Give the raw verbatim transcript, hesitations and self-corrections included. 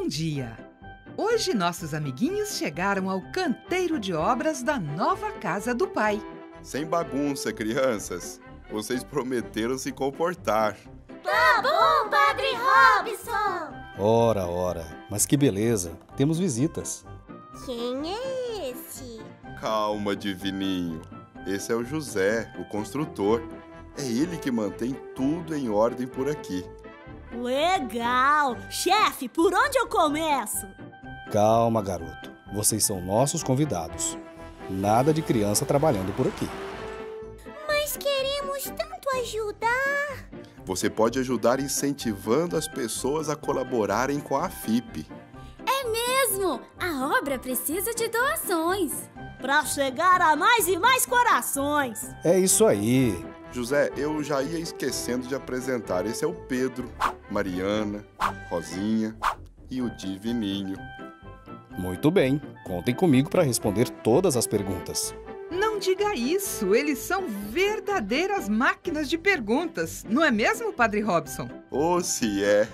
Bom dia! Hoje nossos amiguinhos chegaram ao canteiro de obras da nova casa do pai. Sem bagunça, crianças. Vocês prometeram se comportar. Tá bom, Padre Robson! Ora, ora, mas que beleza, temos visitas. Quem é esse? Calma, divininho. Esse é o José, o construtor. É ele que mantém tudo em ordem por aqui. Legal! Chefe, por onde eu começo? Calma, garoto. Vocês são nossos convidados. Nada de criança trabalhando por aqui. Mas queremos tanto ajudar. Você pode ajudar incentivando as pessoas a colaborarem com a F I P. É mesmo! A obra precisa de doações. Para chegar a mais e mais corações. É isso aí. José, eu já ia esquecendo de apresentar. Esse é o Pedro, Mariana, Rosinha e o Divininho. Muito bem, contem comigo para responder todas as perguntas. Não diga isso, eles são verdadeiras máquinas de perguntas. Não é mesmo, Padre Robson? Ô, se é!